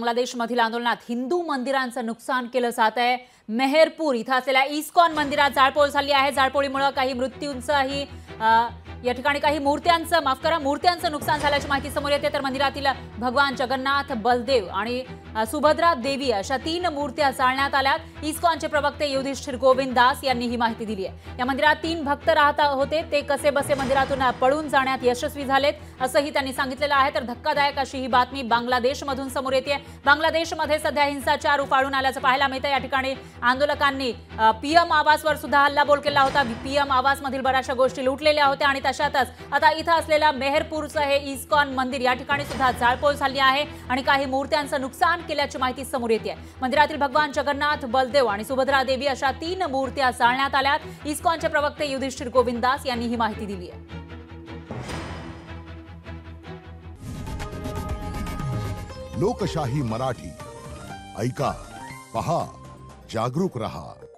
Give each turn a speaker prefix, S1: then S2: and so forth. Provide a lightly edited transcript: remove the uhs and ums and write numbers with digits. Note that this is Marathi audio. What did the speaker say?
S1: बांगलादेशमधील आंदोलनात हिंदू मंदिरांचं नुकसान केलं जात आहे। मेहरपूर इथं असलेल्या इस्कॉन मंदिरात जाळपोळ झाली आहे। जाळपोळीमुळे काही मृत्यूंचाही या ठिकाणी काही मूर्त्यांचं नुकसान झाल्याची माहिती समोर येते। तर मंदिरातील भगवान जगन्नाथ, बलदेव आणि सुभद्रा देवी अशा 3 मूर्त्या जाळण्यात आल्यात। इस्कॉनचे प्रवक्ते युधिष्ठिर गोविंद दास यांनी ही माहिती दिली आहे। या मंदिरात 3 भक्त राहत होते, ते कसेबसे मंदिरातून पळून जाण्यात यशस्वी झालेत असंही त्यांनी सांगितलेलं आहे। तर धक्कादायक अशी ही बातमी बांगलादेशमधून समोर येते। बांगलादेशमध्ये सध्या हिंसाचार उफाळून आल्याचं पाहायला मिळतं। या ठिकाणी आंदोलकांनी पीएम आवासवर सुद्धा हल्लाबोल केला होता। पीएम आवासमधील बऱ्याचशा गोष्टी लुटलेल्या होत्या आणि तशातच आता इथं असलेल्या मेहरपूरचं हे इस्कॉन मंदिर या ठिकाणी सुद्धा जाळपोळ झाली आहे आणि काही मूर्त्यांचं नुकसान केल्याची माहिती समोर येते। मंदिरातील भगवान जगन्नाथ, बलदेव आणि सुभद्रा देवी अशा 3 मूर्त्या जाळण्यात आल्यात। इस्कॉनचे प्रवक्ते युधिष्ठिर गोविंद दास यांनी ही माहिती दिली आहे।
S2: लोकशाही मराठी ऐका, पहा, जागरूक रहा।